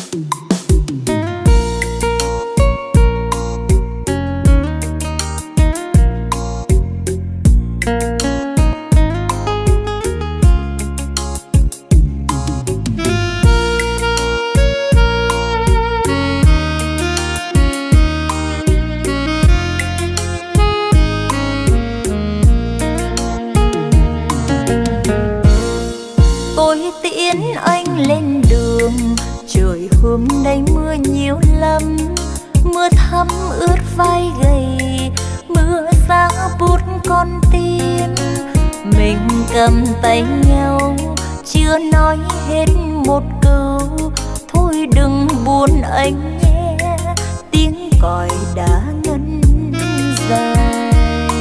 hôm nay mưa nhiều lắm, mưa thấm ướt vai gầy, mưa giá bút con tim. Mình cầm tay nhau chưa nói hết một câu, thôi đừng buồn anh nhé, tiếng còi đã ngân dài.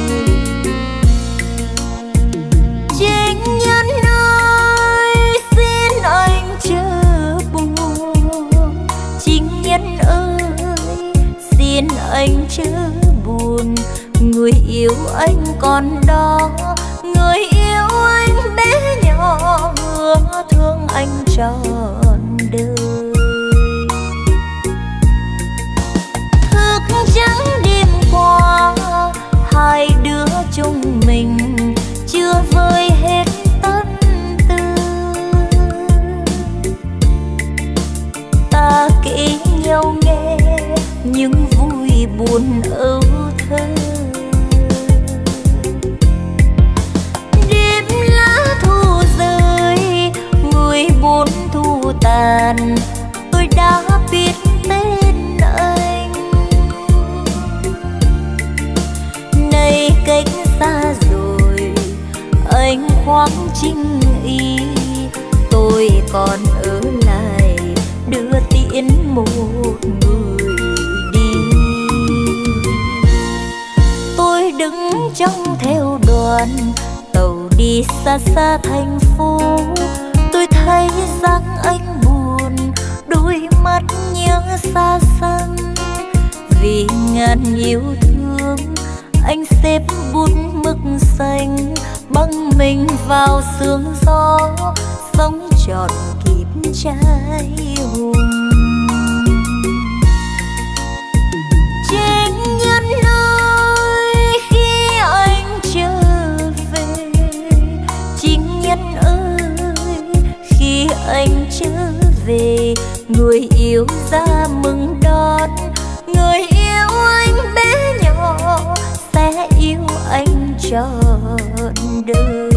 Chính nhân ơi xin anh chớ buồn, chính nhân ơi xin anh chớ buồn. Người yêu anh còn đó, người yêu anh bé nhỏ, hứa thương anh trọn đời. Thức trắng đêm qua, hai đứa chúng mình chưa vơi hết tâm tư. Ta kể nhau nghe những vui buồn âu thơ. Đêm lá thu rơi, người buồn thu tàn, tôi đã biết tên anh. Nay cách xa rồi, anh khoáng chinh y, tôi còn ở lại đưa tiễn một người đi. Tôi đứng trong theo đoàn tàu đi xa xa thành phố, tôi thấy dáng anh buồn, đôi mắt nhớ xa xăm. Vì ngàn yêu thương, anh xếp bút mực xanh, băng mình vào sương gió, sống trọn kịp trai hùng. Chính nhân ơi khi anh trở về, chính nhân ơi khi anh trở về, người yêu ra mừng đón, người yêu anh bé nhỏ sẽ yêu anh trọn đời.